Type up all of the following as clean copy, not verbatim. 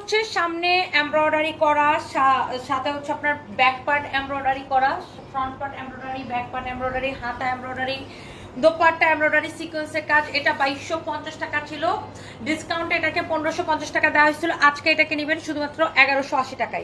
হচ্ছে সামনে এমব্রয়ডারি করা, সাথে হচ্ছে আপনার ব্যাক পার্ট এমব্রয়ডারি করা, front part embroidery, back part embroidery, হাতা এমব্রয়ডারি, দোপাট্টা এমব্রয়ডারি সিকোয়েন্সের কাজ। এটা 2250 টাকা ছিল, ডিসকাউন্টে এটাকে 1550 টাকা দেওয়া হয়েছিল। আজকে এটাকে নেবেন শুধুমাত্র 1180 টাকায়,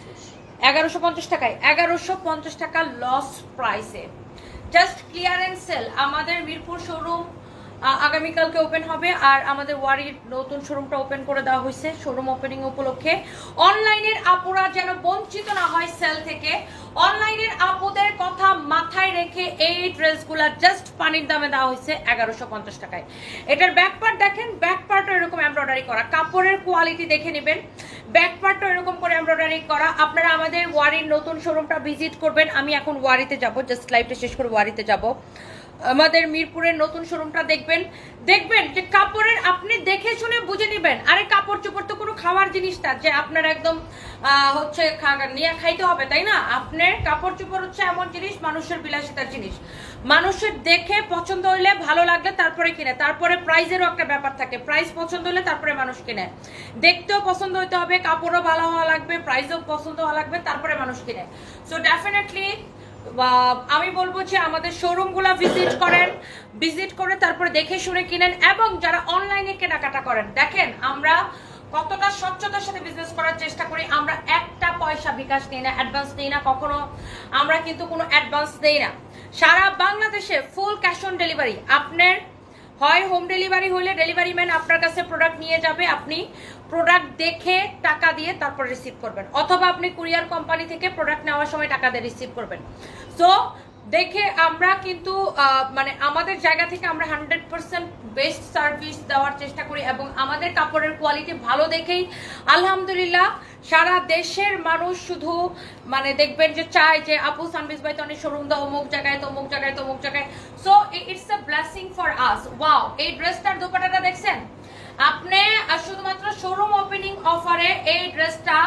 1150 টাকায়, 1150 টাকা লস প্রাইসে, জাস্ট ক্লিয়ারেন্স সেল। আমাদের মিরপুর শোরুম আগামীকালকে ওপেন হবে, আর আমাদের ওয়ারির নতুন শোরুমটা ওপেন করে দেওয়া হয়েছে শোরুম ওপেনিং উপলক্ষে। অনলাইনের আপুরা যেন বঞ্চিত না হয় সেল থেকে, অনলাইনের আপুদের কথা মাথায় রেখে এই ড্রেসগুলা জাস্ট পানির দামে দেওয়া হয়েছে 1150 টাকায়। এটার ব্যাক পার্ট দেখেন, ব্যাক পার্টও এরকম এমব্রয়ডারি করা, কাপড়ের কোয়ালিটি দেখে নেবেন। ব্যাক পার্টও এরকম করে এমব্রয়ডারি করা। আপনারা আমাদের ওয়ারির নতুন শোরুমটা ভিজিট করবেন। আমি এখন ওয়ারিতে যাব, জাস্ট লাইভটা শেষ করে ওয়ারিতে যাব। আমাদের মিরপুরের নতুন শোরুমটা দেখবেন, দেখবেন যে কাপড়ের আপনি দেখে শুনে বুঝে নেবেন। আরে কাপড় চোপড় তো কোনো খাওয়ার জিনিসটা যে আপনার একদম হচ্ছে নিয়ে খাইতে হবে তাই না। আপনার কাপড় চোপড় হচ্ছে এমন জিনিস, মানুষের বিলাসিতার জিনিস, মানুষের দেখে পছন্দ হইলে ভালো লাগলে তারপরে কিনে। তারপরে প্রাইসেরও একটা ব্যাপার থাকে, প্রাইস পছন্দ হলে তারপরে মানুষ কিনে। দেখতেও পছন্দ হইতে হবে, কাপড়ও ভালো হওয়া লাগবে, প্রাইসও পছন্দ হওয়া লাগবে, তারপরে মানুষ কিনে। সো ডেফিনেটলি আমি বলবো যে আমাদের শোরুমগুলো ভিজিট করেন, ভিজিট করে তারপরে দেখে শুনে কিনেন। এবং যারা অনলাইনে কেনাকাটা করেন, দেখেন আমরা কতটা স্বচ্ছতার সাথে বিজনেস করার চেষ্টা করি। আমরা একটা পয়সা বিকাশ নেই না, অ্যাডভান্স নেই না, কখনো আমরা কিন্তু কোনো অ্যাডভান্স দেই না। সারা বাংলাদেশে ফুল ক্যাশ অন ডেলিভারি। আপনার হয় হোম ডেলিভারি হলে ডেলিভারি ম্যান আপনার কাছে প্রোডাক্ট নিয়ে যাবে, আপনি প্রোডাক্ট দেখে টাকা দিয়ে তারপর রিসিভ করবেন, অথবা আপনি কুরিয়ার কোম্পানি থেকে প্রোডাক্ট নেওয়ার সময় টাকা দিয়ে রিসিভ করবেন। সো দেখে আমরা কিন্তু মানে আমাদের জায়গা থেকে আমরা 100% বেস্ট সার্ভিস দেওয়ার চেষ্টা করি, এবং আমাদের কাপড়ের কোয়ালিটি ভালো দেখেই আলহামদুলিল্লাহ সারা দেশের মানুষ শুধু মানে দেখবেন যে চায় যে আপু সানবিজ ভাই তো অনেক শোরুম দাও অমুক জায়গায়, তো অমুক জায়গায়, তো অমুক জায়গায়। So it's a blessing for us. Wow, এই ড্রেসটার দোপাট্টাটা দেখছেন আপনি? শুধুমাত্র শোরুম ওপেনিং অফারে এই ড্রেসটা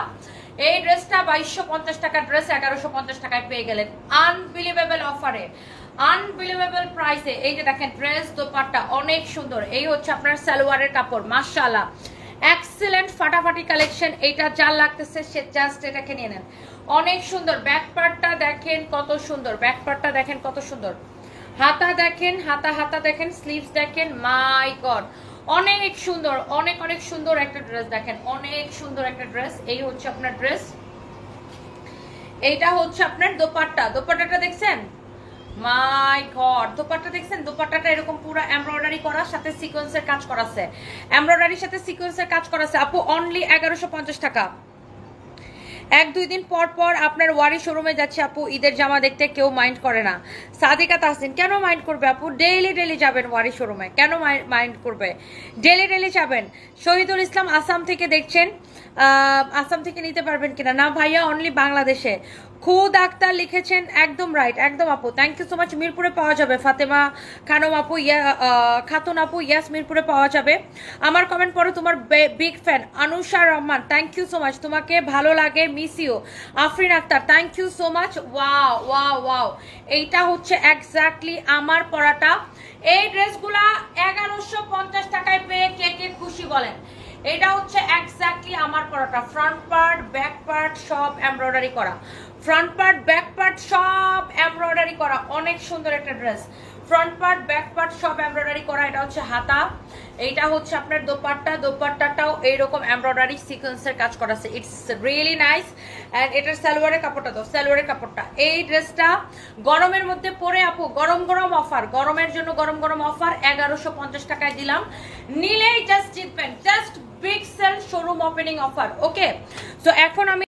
2250 টাকার ড্রেস 1150 টাকায় পেয়ে গেলেন, আনবিলিভেবল অফারে, আনবিলিভেবল প্রাইসে। এই যে দেখেন ড্রেস দোপাট্টা অনেক সুন্দর। এই হচ্ছে আপনার সালোয়ারের কাপড়, মাশাআল্লাহ এক্সিলেন্ট ফাটাফাটি কালেকশন। এইটা যার লাগতেছে সে জাস্ট এটাকে নিয়ে নেন, অনেক সুন্দর। ব্যাক পার্টটা দেখেন কত সুন্দর, ব্যাক পার্টটা দেখেন কত সুন্দর, হাতা দেখেন, হাতা দেখেন, স্লিভস দেখেন, মাই গড অনেক সুন্দর, অনেক অনেক সুন্দর একটা ড্রেস। দেখেন অনেক সুন্দর একটা ড্রেস। এই হচ্ছে আপনার ড্রেস, এইটা হচ্ছে আপনার দোপাট্টা। দোপাট্টাটা দেখছেন, মাই গড দোপাট্টা দেখছেন? দোপাট্টাটা এরকম পুরো এমব্রয়ডারি করা, সাথে সিকোয়েন্সের কাজ করা আছে, এমব্রয়ডারির সাথে সিকোয়েন্সের কাজ করা আছে। আপু অনলি 1150 টাকা। 1-2 দিন পর পর আপনার ওয়ারি শোরুমে যাচ্ছে আপু ঈদের জামা দেখতে, কেউ মাইন্ড করে না। সাদিকা তাহসিন, কেন মাইন্ড করবে আপু? ডেইলি যাবেন ওয়ারি শোরুমে, কেন মাইন্ড করবে? ডেইলি যাবেন। শহীদুল ইসলাম আসাম থেকে দেখছেন, আসাম থেকে নিতে পারবেন কিনা? না ভাইয়া, অনলি বাংলাদেশে। খুদ আক্তার লিখেছেন, একদম রাইট, একদম আপু, থ্যাংক ইউ সো মাচ। মিরপুরে পাওয়া যাবে, ফাতেমা খানম আপু, খাতুন আপু, ইয়াস মিরপুরে পাওয়া যাবে। আমার কমেন্ট পড়ো, তোমার big fan Anusha Rahman, thank you so much, তোমাকে ভালো লাগে, miss you. Afrin Akter, thank you so much. Wow wow wow, এইটা হচ্ছে এক্স্যাক্টলি আমার পরাটা। এই ড্রেসগুলা 1150 টাকায় পেয়ে কে কে খুশি বলেন? এটা হচ্ছে এক্স্যাক্টলি আমার পরাটা, ফ্রন্ট পার্ট ব্যাক পার্ট সব এমব্রয়ডারি করা, ফ্রন্ট পার্ট ব্যাক পার্ট সব এমব্রয়ডারি করা, অনেক সুন্দর একটা dress. Front part back part সব এমব্রয়ডারি করা। এটা হচ্ছে হাতা, এইটা হচ্ছে আপনার দোপাট্টা, দোপাট্টাটাও এইরকম এমব্রয়ডারি সিকোয়েন্সের কাজ করা আছে, ইটস রিয়েলি নাইস। অ্যান্ড এটার সালোয়ারের কাপড়টা তো, সালোয়ারের কাপড়টা, এই ড্রেসটা গরমের মধ্যে পরে আপু গরম গরম অফার, গরমের জন্য গরম গরম অফার 1150 টাকায় দিলাম, নিলেই জাস্ট জিতবেন, just big sale showroom opening offer. Okay, so এখন আমি